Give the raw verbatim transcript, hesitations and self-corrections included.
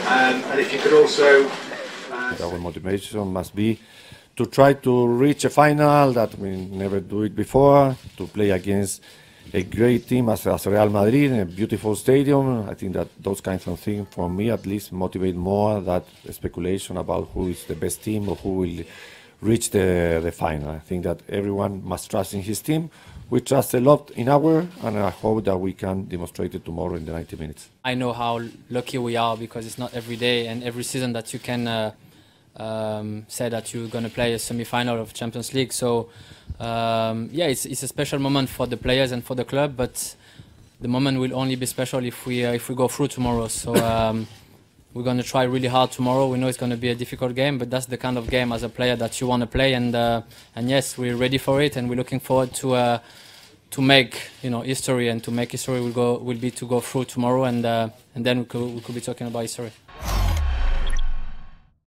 Um, and if you could also... Uh... Our motivation must be to try to reach a final that we never do it before, to play against a great team as, as Real Madrid in a beautiful stadium. I think that those kinds of things, for me at least, motivate more that speculation about who is the best team or who will reach the, the final. I think that everyone must trust in his team. We trust a lot in our, and I hope that we can demonstrate it tomorrow in the ninety minutes. I know how lucky we are, because it's not every day and every season that you can uh, um, say that you're going to play a semi-final of Champions League. So um, yeah, it's, it's a special moment for the players and for the club, but the moment will only be special if we uh, if we go through tomorrow. So um, we're going to try really hard tomorrow. We know it's going to be a difficult game, but that's the kind of game as a player that you want to play. And uh, and yes, we're ready for it, and we're looking forward to uh, to make you know history. And to make history will go will be to go through tomorrow, and uh, and then we could we could be talking about history.